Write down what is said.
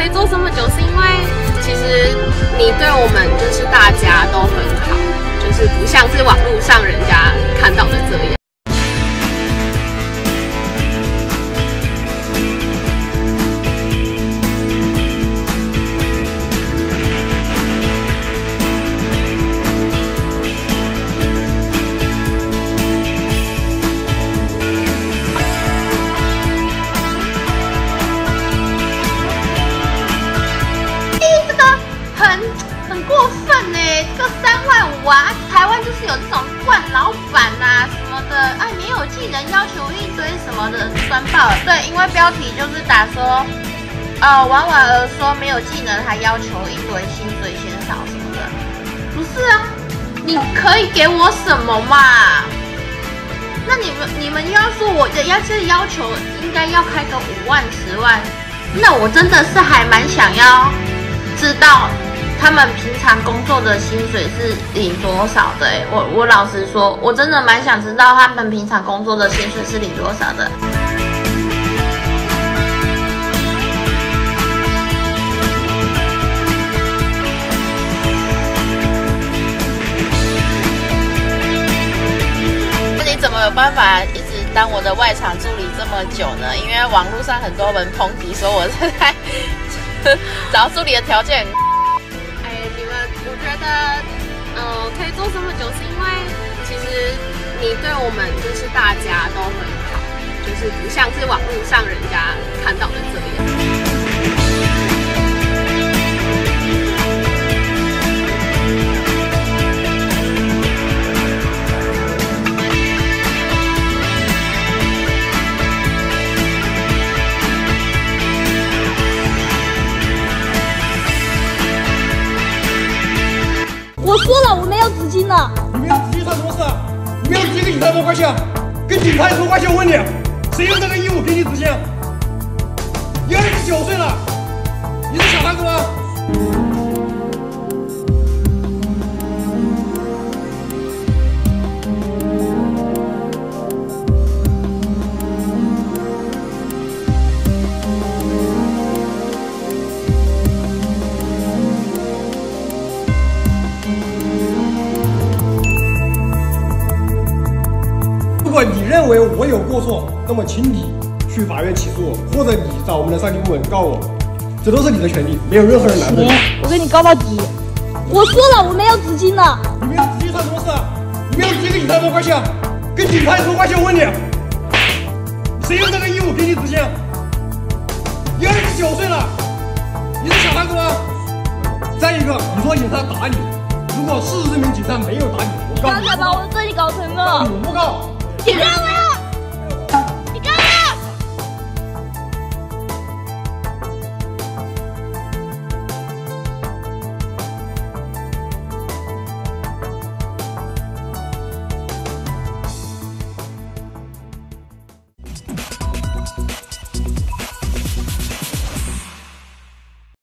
以做这么久，是因为其实你对我们就是大家都很好，就是不像是网络上人家看到的这样。 很过分呢，这个3.5万啊，台湾就是有这种惯老板啊什么的，啊没有技能要求一堆什么的，酸爆了。对，因为标题就是打说，婉婉儿说没有技能还要求一堆薪水嫌少什么的，不是啊，你可以给我什么嘛？那你们要说我的要求应该要开个5万10万，那我真的是还蛮想要知道他们平常工作的薪水是领多少的我老实说，我真的蛮想知道他们平常工作的薪水是领多少的。 那你怎么有办法一直当我的外场助理这么久呢？因为网络上很多人抨击说我是在找助理的条件。 我觉得，可以做这么久，是因为其实你对我们就是大家都很好，就是不像是网络上人家看到的这样。 我说了，我没有纸巾了。 你没有纸巾算什么事啊？你没有纸巾跟警察有什么关系啊？跟警察有什么关系？我问你，谁有这个义务给你纸巾啊？你29岁了，你是小孩子吗？如果你认为我有过错，那么请你去法院起诉我，或者你找我们的上级部门告我，这都是你的权利，没有任何人拦着你。 我跟你告到底。我说了，我没有纸巾了。 你没有纸巾算什么事啊？你没有纸巾跟警察有什么关系啊？跟警察有什么关系？我问你，谁有这个义务给你纸巾啊？你29岁了，你是小孩子吗？再一个，你说警察打你，如果事实证明警察没有打你，我告诉你， 刚才把我这里搞成了。 我不告。 警察，我要